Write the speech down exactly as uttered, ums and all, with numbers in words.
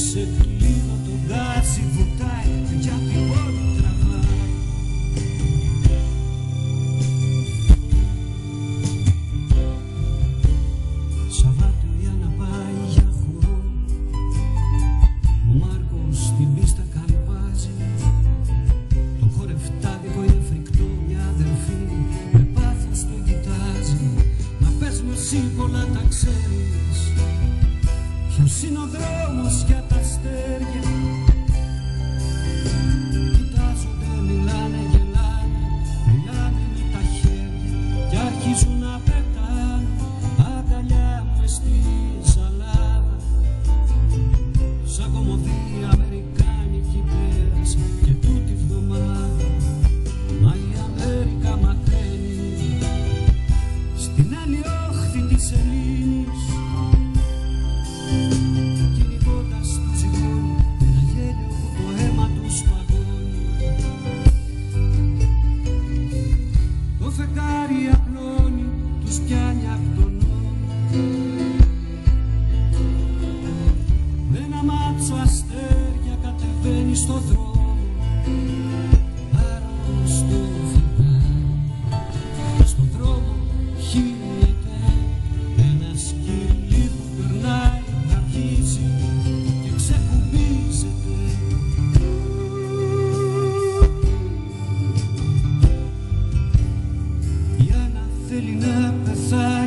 σε κλείνω το γκάζι βουτάει για την πόλη τραβάει. Σαββάτο για να πάει για χορό, ο Μάρκος στην πίστα καλπάζει. Το χορευτάδικο είναι φρικτό, μια αδερφή με πάθος το κοιτάζει. Μα πες μου εσύ πολλά τα ξέρεις, ποιος είναι ο δρόμος για τα αστέρια. Κοιτάζονται, μιλάνε, γελάνε, μιλάνε με τα χέρια κι αρχίζουν να πετάνε αγκαλιά μες στη ζαλάδα. Σαν κομμωδία αμερικάνικη πέρασε και τούτη βδομάδα, μα η Αμέρικα μαθαίνει στην άλλη όχθη της Ελλήνης, κυνηγώντας το ζυγόνι ένα γέλιο που το αίμα του σπαγώνει. Το φεγγάρι απλώνει, τους πιάνει απ' τον νόμο με ένα μάτσο αστέρια κατεβαίνει στο δρόμο. Άρρωστο φεγγάρι στον δρόμο χύνεται ένα σκυλί που περνάει, αρχίζει και ξεκουμπίζεται. Η Άννα θέλει να πεθάνει